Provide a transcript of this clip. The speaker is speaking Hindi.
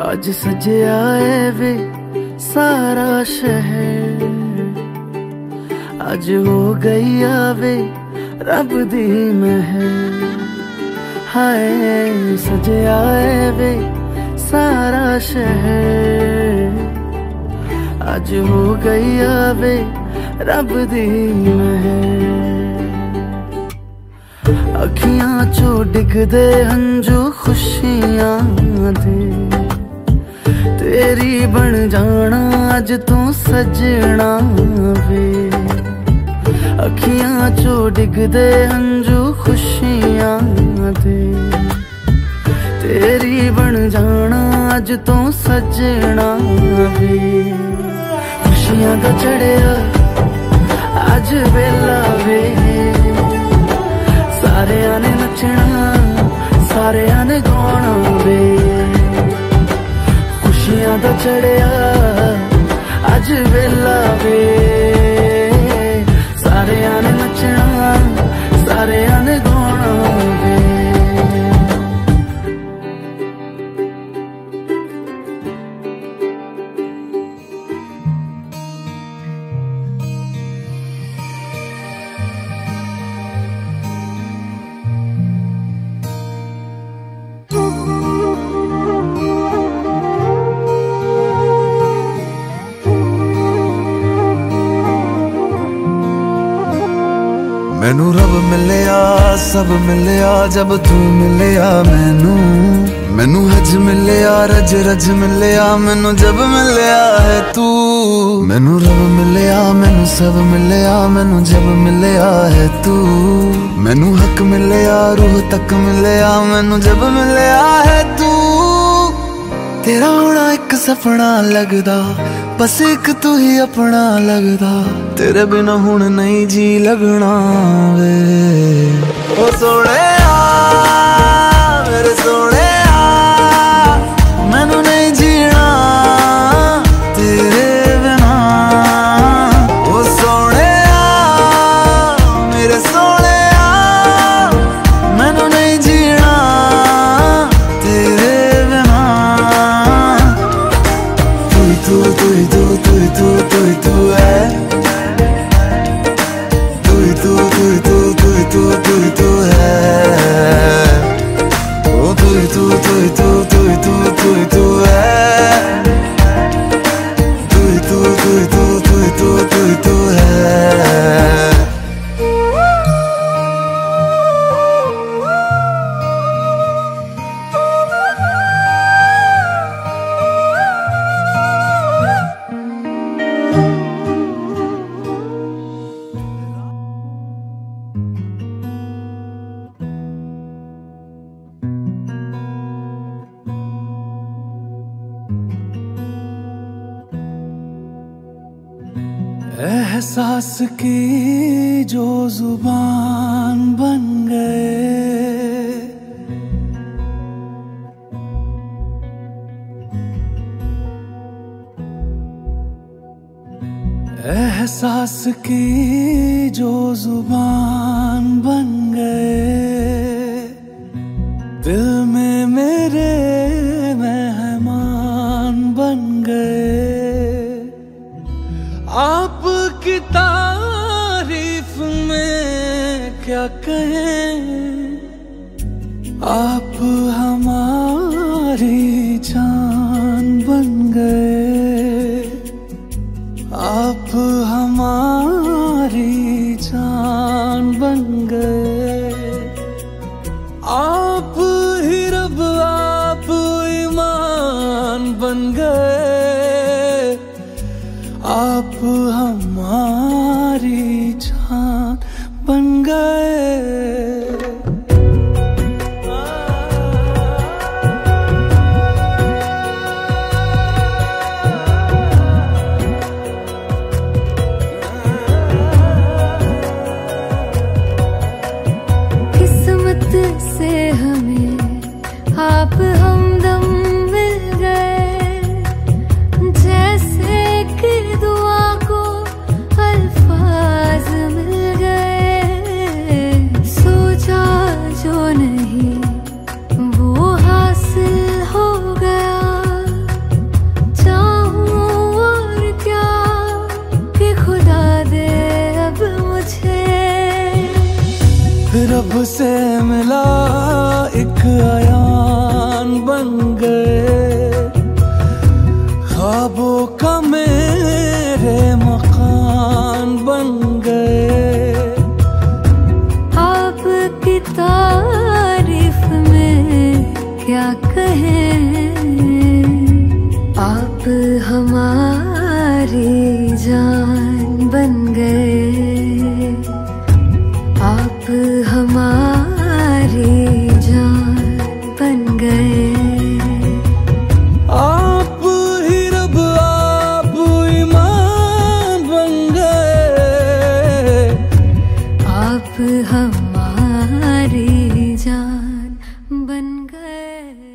आज सजया है वे सारा शहर, आज हो गई आवे रब दी महर। हाय सजया है वे सारा शहर, आज हो गई आवे रब दी महर। अखियां चो डिगदे हंजू खुशियां दे, तेरी बन जाना अज तू सजना वे। अखियां चो डिगदे हंजू खुशियां दे, तेरी बन जाना अज तू सजना वे। खुशियां दा चढ़िया अज वेला वे, सारेयां ने नचना सारेयां ने गाना वे। खुशियां दा चढ़िया अज वेला वे, सारेयां ने नचना सारेयां ने गाना वे। मैनू रब मिलया सब मिलया जब तू मिलया मैनू। मैनू हज मिलया रज रज मिलया मैनू जब मिलया है तू। मैनू रब मिलया मैनू सब मिलया मैनू जब मिलया है तू। मैनू हक मिलया रूह तक मिलया मैनू जब मिलया है तू। तेरा होना एक सपना लगदा, बस एक तू ही अपना लगदा। तेरे बिना हुण नहीं जी लगना वे। ओ सोहणिया मेरे सोहणिया, मैनू नहीं जीना तेरे बिना। ओ सोहणिया मेरे सोहणिया, मैनू नहीं जीना तेरे बिना। तू तू तू तू तू तू तू है, तू तू तू तू तू तू तू तू है। ओ तू तू तू तू तू तू तू तू है, तू तू तू तू तू तू तू तू है। एहसास की जो जुबान बन गए, एहसास की जो जुबान बन गए। दिल में मेरे मेहमान बन गए। आपकी तारीफ में क्या कहें, आप हमारी जान बन गए। आप हमारी जान बन गए। आप ही रब आप ईमान बन गए। आप हमारी जान बन गए। रब से मिला एक आयान बन गए, ख्वाबों का मेरे मकान बन गए। आपकी तारीफ में क्या कहें, आप हमारी जान बन गए, आप हमारी जान बन गए। आप ही रब आप ईमान बन गए, आप हमारी जान बन गए।